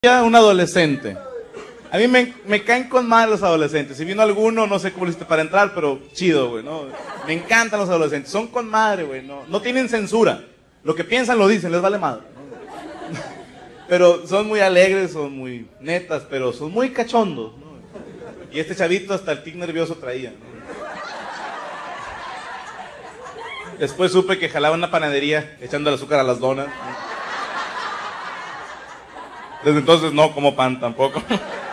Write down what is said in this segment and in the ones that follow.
Un adolescente. A mí me caen con mal los adolescentes. Si vino alguno, no sé cómo lo hiciste para entrar, pero chido, güey, ¿no? Me encantan los adolescentes. Son con madre, güey, no tienen censura. Lo que piensan lo dicen, les vale madre, ¿no? Pero son muy alegres, son muy netas, pero son muy cachondos, ¿no? Y este chavito hasta el tic nervioso traía, ¿no? Después supe que jalaba una panadería echando el azúcar a las donas, ¿no? Desde entonces no como pan tampoco.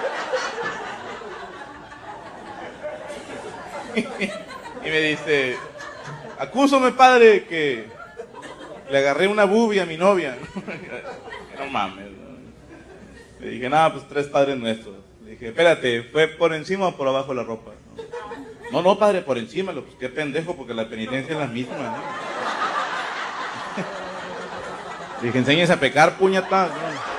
Y me dice, acúsame, padre, que le agarré una boobie a mi novia. No mames, ¿no? Le dije, nada, pues 3 padres nuestros. Le dije, espérate, ¿fue por encima o por abajo de la ropa? No, padre, por encima. Pues qué pendejo, porque la penitencia es la misma, ¿no? Le dije, enséñese a pecar, puñata, ¿no?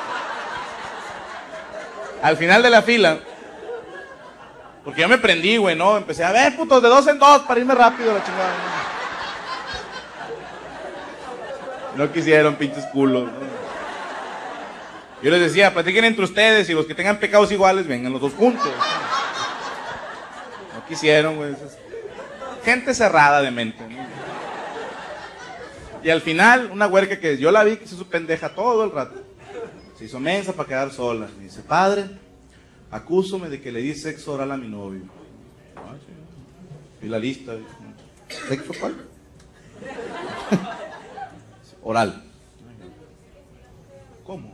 Al final de la fila, porque yo me prendí, güey, ¿no? Empecé a ver, putos, de 2 en 2 para irme rápido, la chingada, ¿no? No quisieron, pinches culos, ¿no? Yo les decía, platiquen entre ustedes y los que tengan pecados iguales, vengan los dos juntos. No quisieron, güey. Gente cerrada de mente, ¿no? Y al final, una huerca que yo la vi que se hizo pendeja todo el rato. Se hizo mensa para quedar sola. Me dice, padre, acúsome de que le di sexo oral a mi novio. Ah, sí. Y la lista. ¿Sexo cuál? Oral. ¿Cómo?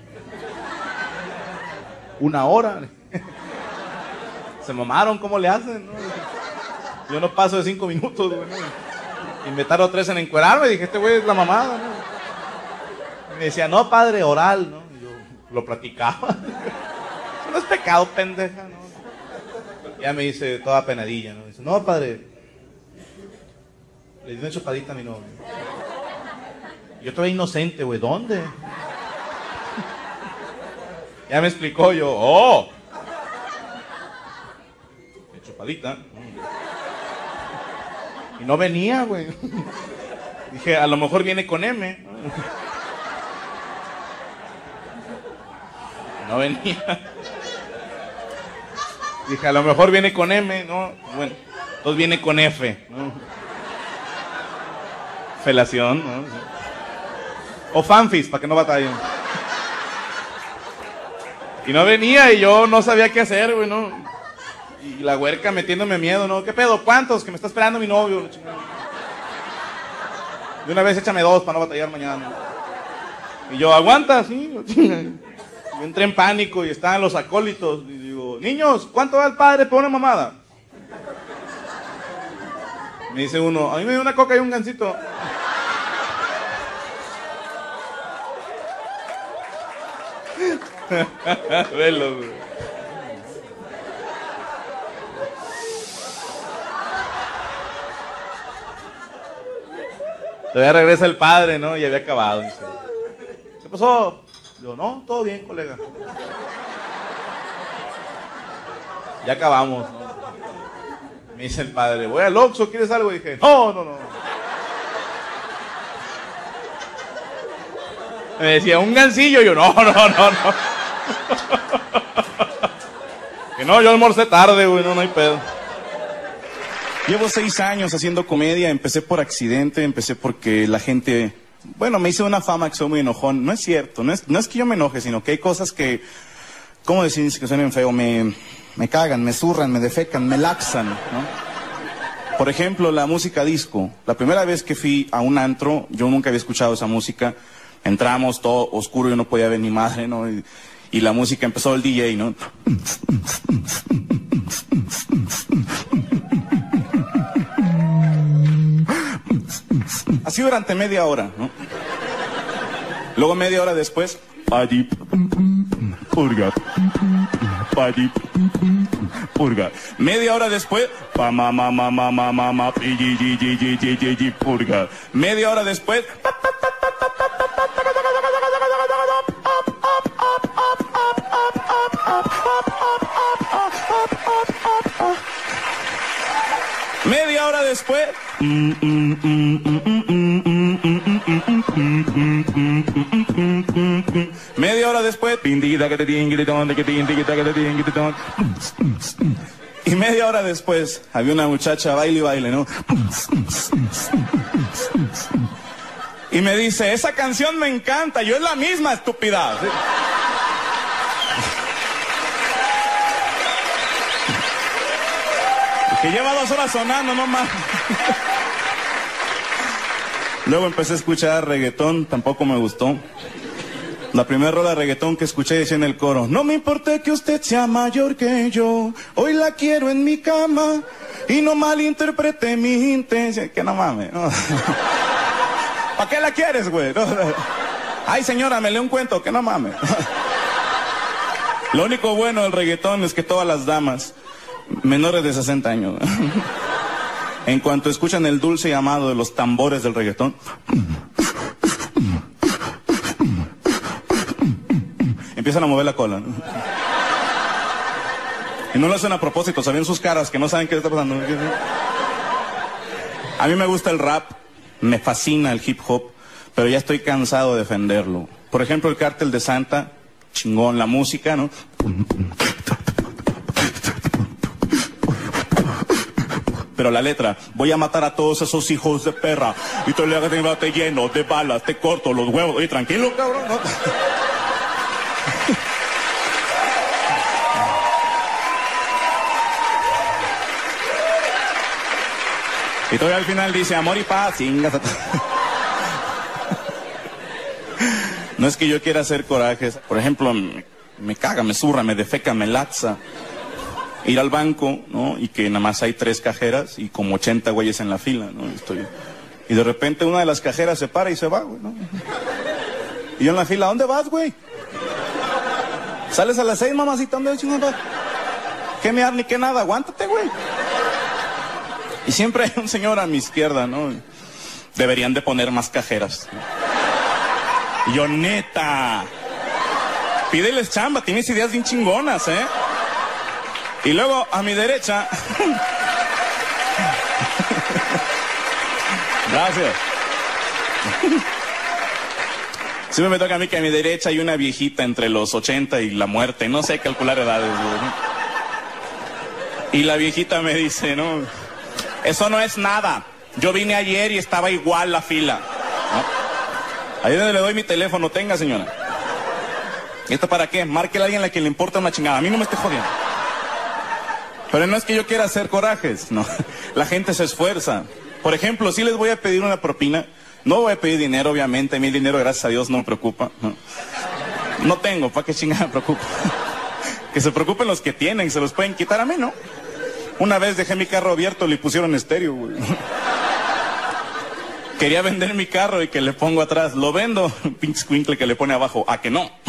1 hora. Se mamaron, ¿cómo le hacen? ¿No? Yo no paso de 5 minutos, güey, ¿no? Y me tardo 3 en encuerarme. Dije, este güey es la mamada, ¿no? Y me decía, no, padre, oral, ¿no? Lo platicaba. Eso no es pecado, pendeja, ¿no? Ya me dice toda penadilla, ¿no? Dice, no, padre, le di una chupadita a mi novio. Yo todavía inocente, güey, ¿dónde? Ya me explicó yo, ¡oh! ¿Qué chupadita? Y no venía, güey. Dije, a lo mejor viene con M. No venía. Dije, a lo mejor viene con M, ¿no? Bueno, entonces viene con F, ¿no? Felación, ¿no? O fanfis, para que no batallen. Y no venía y yo no sabía qué hacer, güey, ¿no? Y la huerca metiéndome miedo, ¿no? ¿Qué pedo? ¿Cuántos? Que me está esperando mi novio. De una vez échame 2 para no batallar mañana. Y yo, aguanta, sí. Yo entré en pánico y estaban los acólitos. Y digo, niños, ¿cuánto da el padre por una mamada? Me dice uno, a mí me dio una coca y un gansito. Velo, güey. Todavía regresa el padre, ¿no? Y había acabado. Dice, ¿qué pasó? Yo, no, todo bien, colega. Ya acabamos, ¿no? Me dice el padre, voy al Oxxo, ¿quieres algo? Y dije, no. Me decía, un gancillo. Yo, no. Que no, yo almorcé tarde, güey, no hay pedo. Llevo 6 años haciendo comedia, empecé por accidente, empecé porque la gente... Bueno, me hice una fama que soy muy enojón. No es cierto, no es que yo me enoje, sino que hay cosas que, ¿cómo decir que suenen feo? Me cagan, me zurran, me defecan, me laxan, ¿no? Por ejemplo, la música disco. La primera vez que fui a un antro, yo nunca había escuchado esa música. Entramos, todo oscuro, yo no podía ver ni madre, ¿no? Y la música empezó el DJ, ¿no? Así durante media hora, ¿no? Luego media hora después, purga. Media hora después, purga. Media hora después, media hora después, Media hora después, y media hora después, había una muchacha baile y baile, ¿no? Y me dice, esa canción me encanta, yo es la misma, estúpida. Que lleva 2 horas sonando, no más. Luego empecé a escuchar reggaetón, tampoco me gustó. La primera rola de reggaetón que escuché decía en el coro, no me importa que usted sea mayor que yo, hoy la quiero en mi cama y no malinterprete mi intención. Que no mames, no. ¿Para qué la quieres, güey? No. Ay, señora, me lee un cuento, que no mames. Lo único bueno del reggaetón es que todas las damas menores de 60 años, en cuanto escuchan el dulce llamado de los tambores del reggaetón, empiezan a mover la cola, ¿no? Y no lo hacen a propósito, saben sus caras que no saben qué está pasando. A mí me gusta el rap, me fascina el hip hop, pero ya estoy cansado de defenderlo. Por ejemplo, el Cártel de Santa, chingón, la música, ¿no? Pero la letra, voy a matar a todos esos hijos de perra y te lleno de balas, te corto los huevos. Oye, tranquilo, cabrón, ¿no? Y todavía al final dice, amor y paz, chingas. No es que yo quiera hacer corajes. Por ejemplo, me caga, me zurra, me defeca, me laxa ir al banco, ¿no? Y que nada más hay 3 cajeras y como 80 güeyes en la fila, ¿no? Y de repente una de las cajeras se para y se va, güey, ¿no? Y yo en la fila, ¿a dónde vas, güey? ¿Sales a las 6, mamacita? ¿Dónde vas? ¿Qué mear ni qué nada? Aguántate, güey. Y siempre hay un señor a mi izquierda, ¿no? Deberían de poner más cajeras. Y yo, neta, pídeles chamba, tienes ideas bien chingonas, ¿eh? Y luego, a mi derecha... Gracias. Siempre me toca a mí que a mi derecha hay una viejita entre los 80 y la muerte. No sé calcular edades, ¿no? Y la viejita me dice, no, eso no es nada. Yo vine ayer y estaba igual la fila, ¿no? Ahí es donde le doy mi teléfono. Tenga, señora. ¿Y esto para qué? Márquele a alguien a la que le importa una chingada. A mí no me esté jodiendo. Pero no es que yo quiera hacer corajes, no. La gente se esfuerza. Por ejemplo, si les voy a pedir una propina, no voy a pedir dinero, obviamente. A mí el dinero, gracias a Dios, no me preocupa. No tengo, ¿para qué chingada me preocupa? Que se preocupen los que tienen, se los pueden quitar, a mí, ¿no? Una vez dejé mi carro abierto, le pusieron estéreo, güey. Quería vender mi carro y que le pongo atrás, lo vendo, pinche escuincle que le pone abajo, ¿a que no?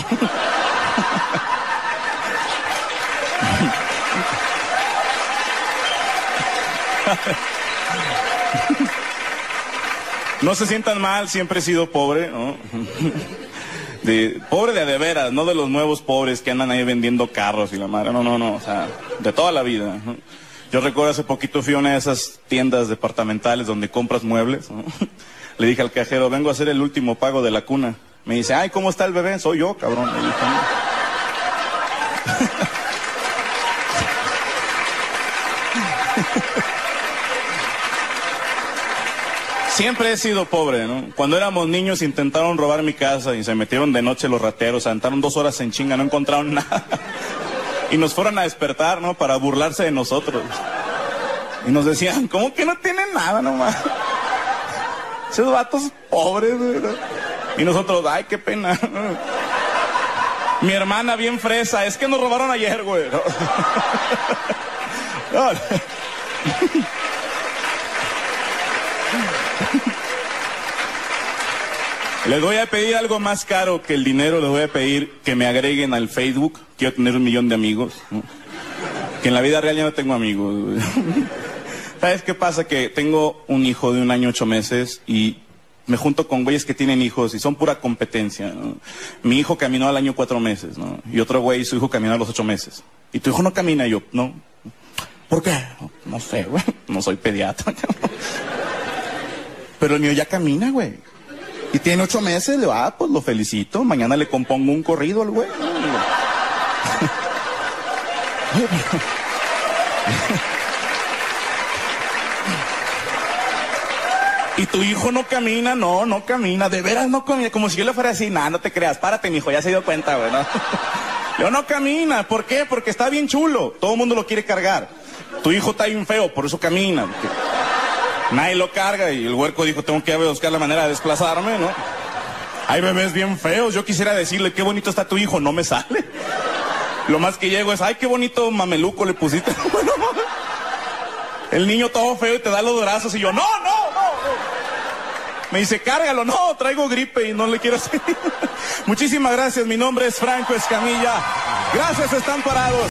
No se sientan mal, siempre he sido pobre, ¿no? Pobre de veras, no de los nuevos pobres que andan ahí vendiendo carros y la madre, no, o sea, de toda la vida, ¿no? Yo recuerdo hace poquito fui a una de esas tiendas departamentales donde compras muebles, ¿no? Le dije al cajero, vengo a hacer el último pago de la cuna. Me dice, ay, ¿cómo está el bebé? Soy yo, cabrón. Me dijo, siempre he sido pobre, ¿no? Cuando éramos niños intentaron robar mi casa y se metieron de noche los rateros, se aventaron 2 horas en chinga, no encontraron nada. Y nos fueron a despertar, ¿no? Para burlarse de nosotros. Y nos decían, ¿cómo que no tienen nada nomás? Esos vatos pobres, ¿no? Y nosotros, ay, qué pena. Mi hermana bien fresa, es que nos robaron ayer, güey. No. Les voy a pedir algo más caro que el dinero, les voy a pedir que me agreguen al Facebook. Quiero tener 1 millón de amigos, ¿no? Que en la vida real ya no tengo amigos. ¿Sabes qué pasa? Que tengo un hijo de 1 año 8 meses y me junto con güeyes que tienen hijos y son pura competencia, ¿no? Mi hijo caminó al año 4 meses, ¿no? Y otro güey, su hijo caminó a los 8 meses. Y tu hijo no camina, y yo, no. ¿Por qué? No sé, güey. No soy pediatra. Pero el mío ya camina, güey. Y Y tiene 8 meses, le va, pues lo felicito. Mañana le compongo un corrido al güey. Y tu hijo no camina, no camina, de veras no camina, como si yo le fuera así, no te creas, párate mijo, ya se dio cuenta, güey, ¿no? Yo no camina, ¿por qué? Porque está bien chulo, todo el mundo lo quiere cargar. Tu hijo está bien feo, por eso camina. Nadie lo carga y el huerco dijo, tengo que buscar la manera de desplazarme, ¿no? Hay bebés bien feos, yo quisiera decirle, qué bonito está tu hijo, no me sale. Lo más que llego es, ay, qué bonito mameluco le pusiste. El niño todo feo y te da los brazos y yo, no. Me dice, cárgalo, no, traigo gripe y no le quiero hacer. Muchísimas gracias, mi nombre es Franco Escamilla. Gracias, están parados.